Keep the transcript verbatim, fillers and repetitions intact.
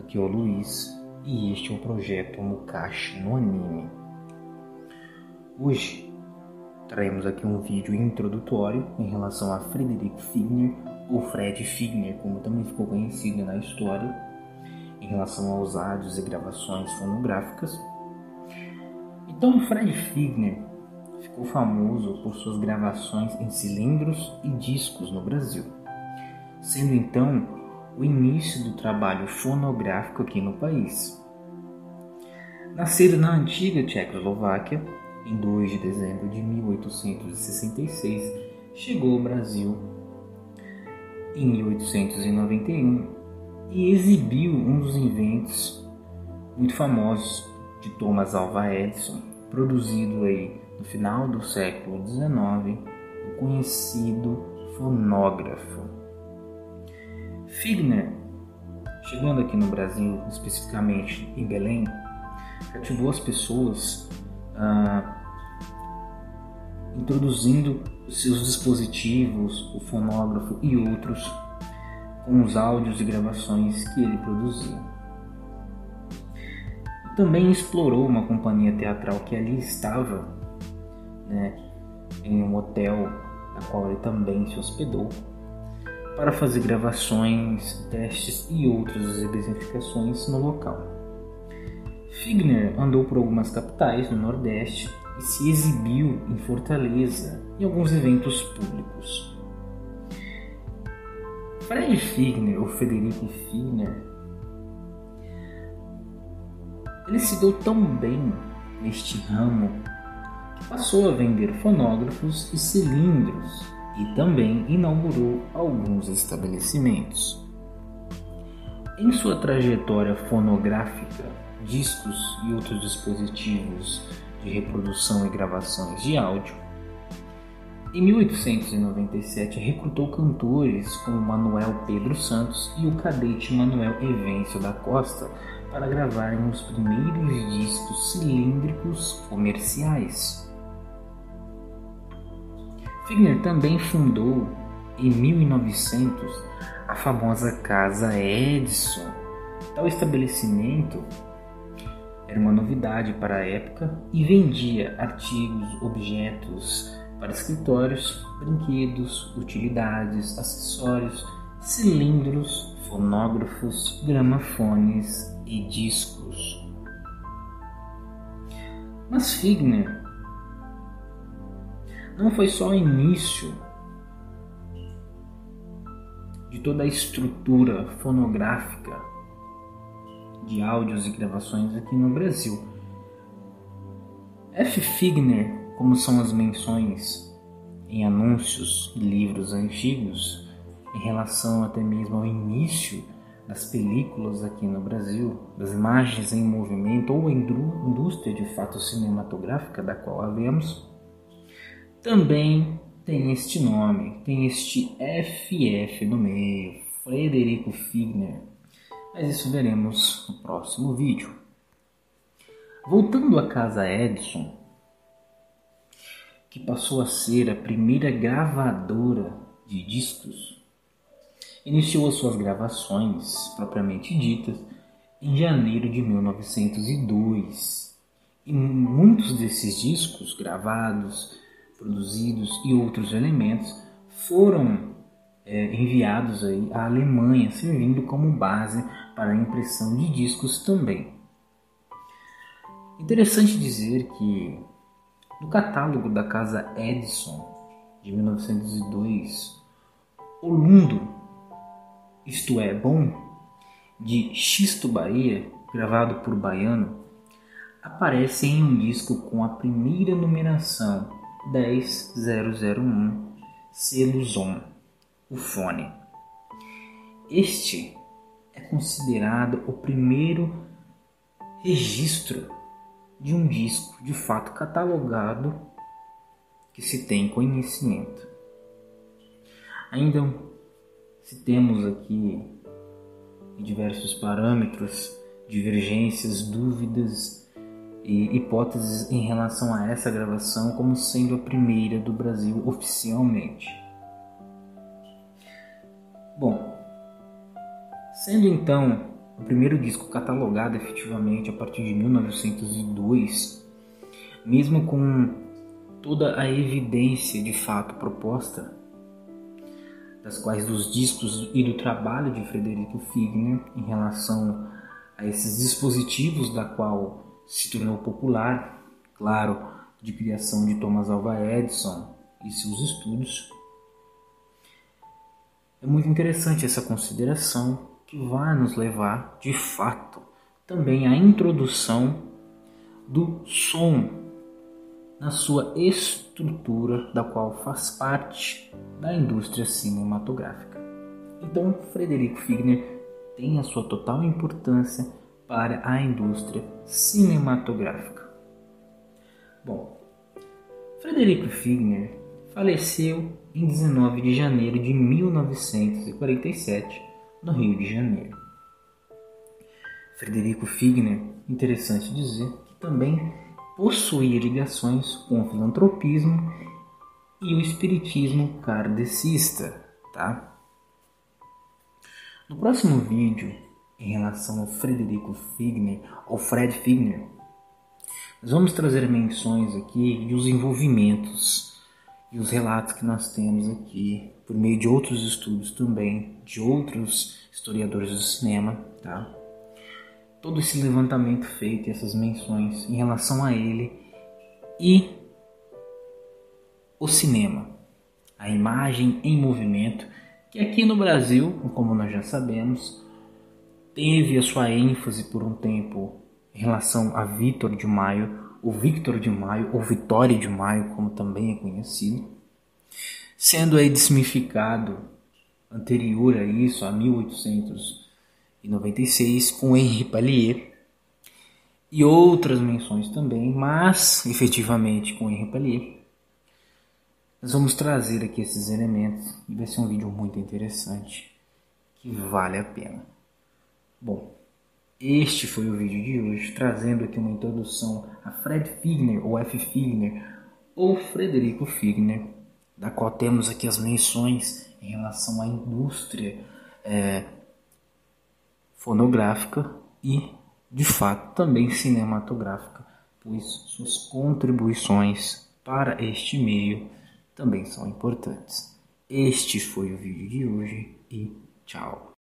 aqui é o Luiz e este é o projeto Mukashi no Anime. Hoje traremos aqui um vídeo introdutório em relação a Frederico Figner, ou Fred Figner, como também ficou conhecido na história, em relação aos áudios e gravações fonográficas. Então, Fred Figner ficou famoso por suas gravações em cilindros e discos no Brasil, sendo então o início do trabalho fonográfico aqui no país. Nascido na antiga Tchecoslováquia, em dois de dezembro de mil oitocentos e sessenta e seis, chegou ao Brasil em mil oitocentos e noventa e um e exibiu um dos inventos muito famosos de Thomas Alva Edison, produzido aí no final do século dezenove, o conhecido fonógrafo. Figner, chegando aqui no Brasil, especificamente em Belém, cativou as pessoas ah, introduzindo os seus dispositivos, o fonógrafo e outros, com os áudios e gravações que ele produzia. Também explorou uma companhia teatral que ali estava, né, em um hotel na qual ele também se hospedou, para fazer gravações, testes e outras exemplificações no local. Figner andou por algumas capitais do Nordeste e se exibiu em Fortaleza em alguns eventos públicos. Fred Figner, ou Frederico Figner, ele se deu tão bem neste ramo que passou a vender fonógrafos e cilindros e também inaugurou alguns estabelecimentos. Em sua trajetória fonográfica, discos e outros dispositivos de reprodução e gravações de áudio, em mil oitocentos e noventa e sete recrutou cantores como Manuel Pedro Santos e o cadete Manuel Evêncio da Costa para gravarem os primeiros discos cilíndricos comerciais. Figner também fundou, em mil e novecentos, a famosa Casa Edison. Tal estabelecimento era uma novidade para a época e vendia artigos, objetos para escritórios, brinquedos, utilidades, acessórios, cilindros, fonógrafos, gramafones e discos. Mas Figner não foi só o início de toda a estrutura fonográfica de áudios e gravações aqui no Brasil. F. Figner, como são as menções em anúncios e livros antigos, em relação até mesmo ao início das películas aqui no Brasil, das imagens em movimento ou a indústria de fato cinematográfica da qual havemos, também tem este nome, tem este F F no meio, Frederico Figner, mas isso veremos no próximo vídeo. Voltando à Casa Edison, que passou a ser a primeira gravadora de discos, iniciou as suas gravações, propriamente ditas, em janeiro de mil novecentos e dois. E muitos desses discos gravados, produzidos e outros elementos foram é, enviados aí à Alemanha, servindo como base para a impressão de discos também. Interessante dizer que no catálogo da Casa Edison de mil novecentos e dois, o Lundo, isto é, Bom, de Xisto Bahia, gravado por Baiano, aparece em um disco com a primeira numeração dez mil um, selo Zon, o fone. Este é considerado o primeiro registro de um disco de fato catalogado que se tem conhecimento. Ainda se temos aqui diversos parâmetros, divergências, dúvidas e hipóteses em relação a essa gravação como sendo a primeira do Brasil oficialmente. Bom, sendo então o primeiro disco catalogado efetivamente a partir de mil novecentos e dois, mesmo com toda a evidência de fato proposta, das quais dos discos e do trabalho de Frederico Figner em relação a esses dispositivos da qual se tornou popular, claro, de criação de Thomas Alva Edison e seus estudos. É muito interessante essa consideração que vai nos levar, de fato, também à introdução do som na sua estrutura, da qual faz parte da indústria cinematográfica. Então, Frederico Figner tem a sua total importância para a indústria cinematográfica. Bom, Frederico Figner faleceu em dezenove de janeiro de mil novecentos e quarenta e sete, no Rio de Janeiro. Frederico Figner, interessante dizer, que também possuía ligações com o filantropismo e o espiritismo kardecista, tá? No próximo vídeo, em relação ao Frederico Figner, ou Fred Figner, nós vamos trazer menções aqui dos envolvimentos e os relatos que nós temos aqui, por meio de outros estudos também, de outros historiadores do cinema, tá? Todo esse levantamento feito e essas menções em relação a ele e o cinema, a imagem em movimento, que aqui no Brasil, como nós já sabemos, teve a sua ênfase por um tempo em relação a Victor de Maio, o Victor de Maio, ou Vitória de Maio, como também é conhecido, sendo aí desmificado anterior a isso, a mil oitocentos e noventa e seis, com Henri Pallier, e outras menções também, mas efetivamente com Henri Pallier. Nós vamos trazer aqui esses elementos e vai ser um vídeo muito interessante, que vale a pena. Bom, este foi o vídeo de hoje, trazendo aqui uma introdução a Fred Figner, ou F. Figner, ou Frederico Figner, da qual temos aqui as menções em relação à indústria é, fonográfica e, de fato, também cinematográfica, pois suas contribuições para este meio também são importantes. Este foi o vídeo de hoje e tchau!